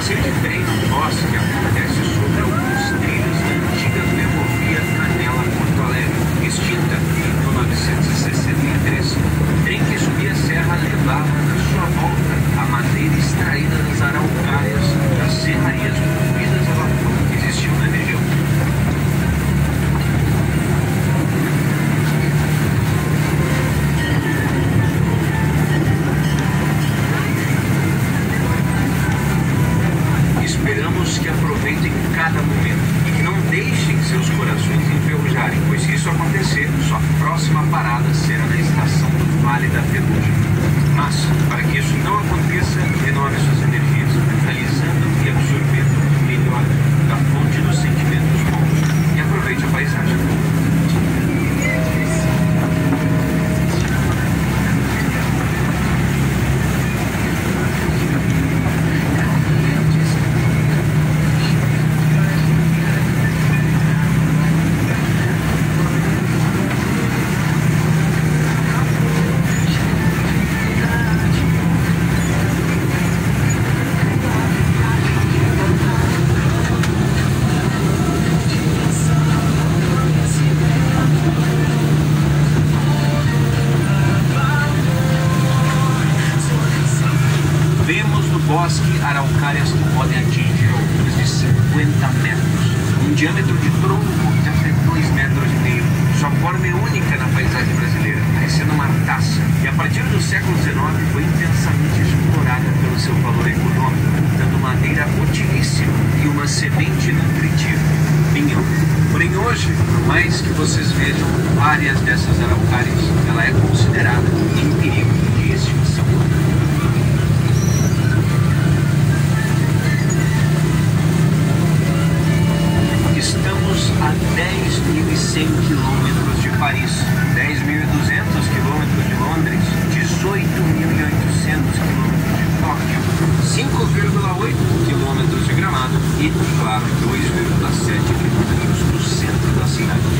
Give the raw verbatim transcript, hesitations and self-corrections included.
passeio de trem no bosque acontece sobre alguns trilhos da antiga ferrovia Canela-Porto Alegre, extinta em mil novecentos e sessenta e três. O trem que subia a serra levava na sua volta a madeira extraída das araucárias das serrarias movidas a vapor que existiam na região. Esperamos que aproveitem cada momento e que não deixem seus corações enferrujarem, pois se isso acontecer, sua próxima parada será na estação do Vale da Ferrugem. Mas, para que isso não aconteça, renove suas energias, analisando e absorvendo o melhor da fonte dos sentimentos bons e aproveite a paisagem. Vemos no bosque araucárias que podem atingir alturas de cinquenta metros, um diâmetro de tronco de até dois metros e meio. Sua forma é única na paisagem brasileira, parecendo uma taça, e a partir do século dezenove foi intensamente explorada pelo seu valor econômico, dando madeira utilíssima e uma semente nutritiva, pinhão. Porém hoje, por mais que vocês vejam várias dessas araucárias, ela é considerada em perigo de extinção. Estamos a dez mil e cem quilômetros de Paris, dez mil e duzentos quilômetros de Londres, dezoito mil e oitocentos quilômetros de Tóquio, cinco vírgula oito quilômetros de Gramado e, claro, dois vírgula sete quilômetros do centro da cidade.